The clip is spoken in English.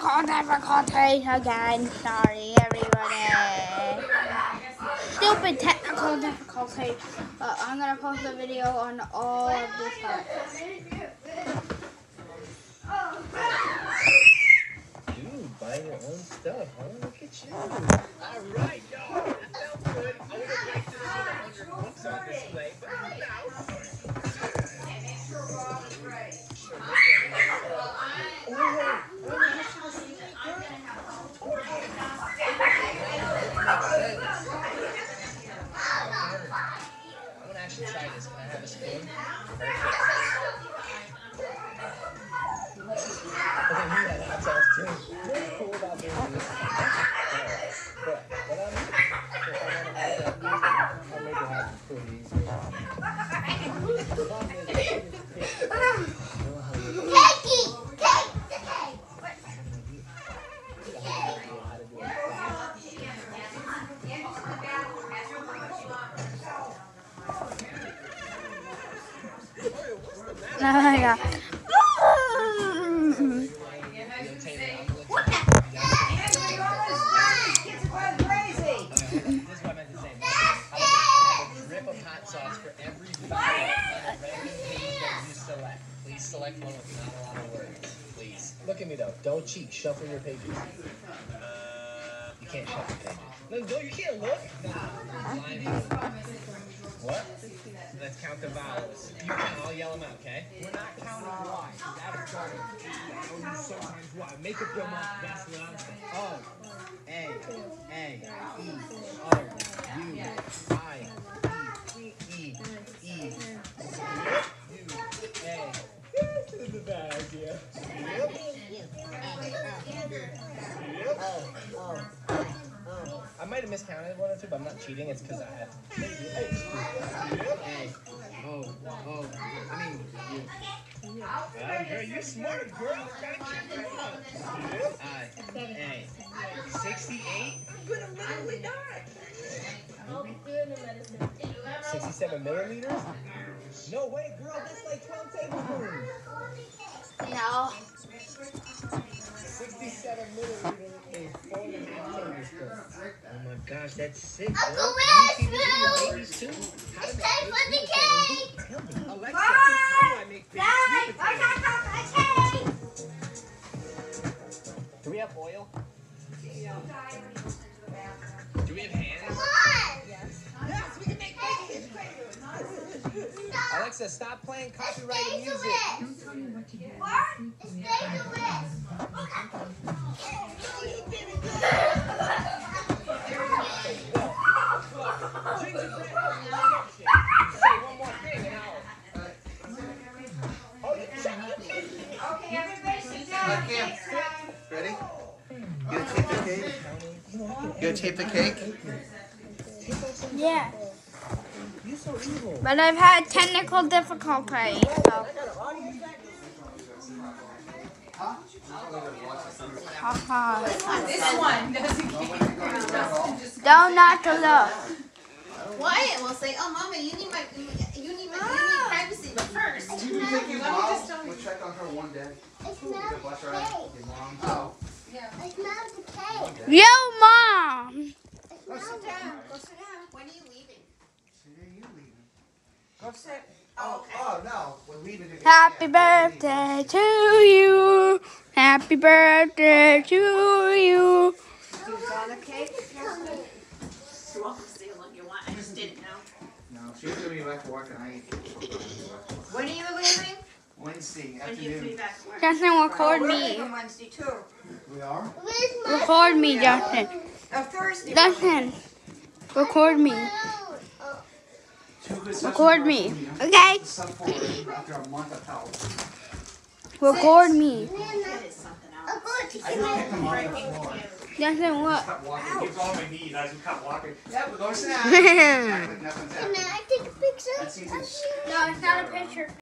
technical difficulties again. Sorry, everybody. Stupid technical difficulty. I'm gonna post a video on all of this stuff. Dude, buying your own stuff, huh? Look at you. All right, y'all. That felt good. I would have liked to see the 100 books on display, but you know. I'm gonna actually try this. Can I have a spoon? Perfect. Okay, you had hot sauce too. What's cool about doing this? But what I mean, if I want to make that easy, I'll make it happen pretty easy. The problem is, Yeah. Please select one with not a lot of words. Please. Look at me though. Don't cheat. Shuffle your pages. You can't shuffle pages. No, you can't look. What? Let's count the vowels. You count. I'll yell them out, okay? We're not counting Y. That's starting. Oh, you sometimes Y. Make up your mind. That's what I'm saying. O, A, E, O, U, I, E, U, A. This is a bad idea. I might have miscounted one or two, but I'm not cheating. It's because I had girl, you smart, girl. Gotta keep it up. I, 68. I'm good at literally not. 67 milliliters? No way, girl. That's like 12 tablespoons. No. 67 milliliters is 4 tablespoons. Oh my gosh, that's sick. Uncle Rick! It's time for the cake! Tell me, Alexa, how do I make sweet potatoes? Do we have oil? Do we have hands? Yes, we can make cake. Alexa, stop playing copyrighted music. Don't tell me what to do. It's Say one more thing and I'll... Okay, everybody sit down. Ready? You gonna tape the cake? You gonna tape the cake? Yeah. You're so evil. But I've had technical difficulties, so. Haha. This one doesn't get Don't not to look. Wyatt will say, "Oh, Mama, you need privacy, but first." We'll check on her one day. It's not Bless the her. cake. Your mom. Oh. It's not the cake. Yo, Mom. Go sit down. Go sit down. When are you leaving? Go sit. Oh, okay. Oh no, we're leaving it. Happy birthday to you. Happy birthday to you. Who's on the cake? You're welcome to stay as long as you want. I just didn't know. No, she's gonna be back to work tonight. When are you leaving? Wednesday When do you afternoon. be back to work? Justin, record We're me. leaving Wednesday too. We are? Where's my Record me, Justin. Oh, Thursday. Justin, record me. Two good Record me. Okay? After a month of health. Record me. That is something else. I'm going to I just picked them up on the floor. Justin, what? Kept walking. Keep on my knees as we kept walking. Yeah, we're going to sit down. Can Nothing's happening. I take a picture? That's easy. No, it's not a picture.